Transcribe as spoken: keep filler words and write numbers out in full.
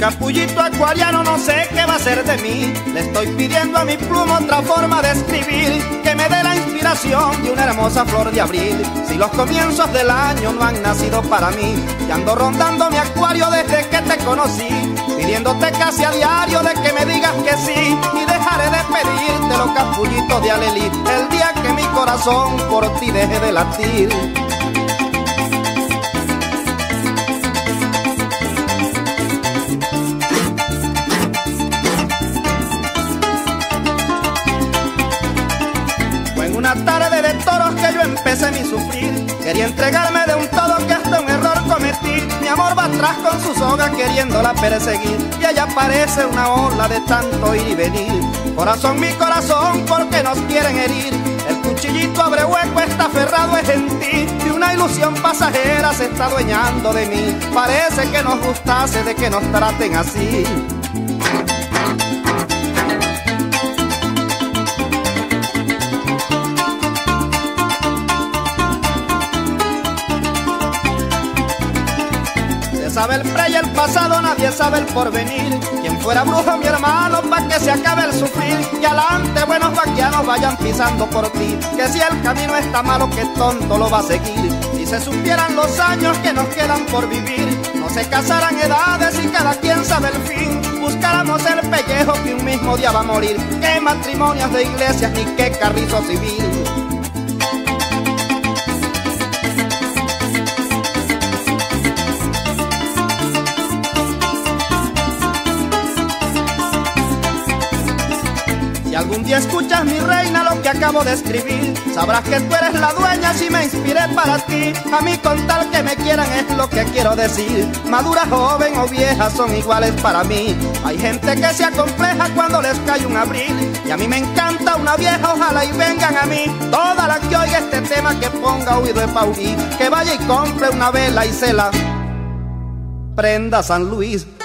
capullito acuariano no sé qué va a ser de mí. Le estoy pidiendo a mi pluma otra forma de escribir, que me dé la inspiración de una hermosa flor de abril. Si los comienzos del año no han nacido para mí, y ando rondando mi acuario desde que te conocí, pidiéndote casi a diario de que me digas que sí, y dejaré de pedirte los capullitos de alelí el día que mi corazón por ti deje de latir. Una tarde de toros que yo empecé mi sufrir, quería entregarme de un todo que hasta un error cometí. Mi amor va atrás con su soga queriéndola perseguir, y allá parece una ola de tanto ir y venir. Corazón, mi corazón, porque nos quieren herir. El cuchillito abre hueco, está aferrado es en ti, y una ilusión pasajera se está adueñando de mí. Parece que nos gustase de que nos traten así. Sabe el pre y el pasado, nadie sabe el porvenir. Quien fuera brujo mi hermano, pa' que se acabe el sufrir. Y adelante buenos vaquianos vayan pisando por ti, que si el camino está malo, que tonto lo va a seguir. Si se supieran los años que nos quedan por vivir, no se casaran edades y cada quien sabe el fin. Buscáramos el pellejo que un mismo día va a morir. Qué matrimonios de iglesias ni qué carrizo civil. Si algún día escuchas, mi reina, lo que acabo de escribir, sabrás que tú eres la dueña si me inspiré para ti. A mí con tal que me quieran es lo que quiero decir. Madura, joven o vieja son iguales para mí. Hay gente que se acompleja cuando les cae un abril, y a mí me encanta una vieja, ojalá y vengan a mí. Toda la que oiga este tema que ponga oído de Paurí, que vaya y compre una vela y se la prenda a San Luis.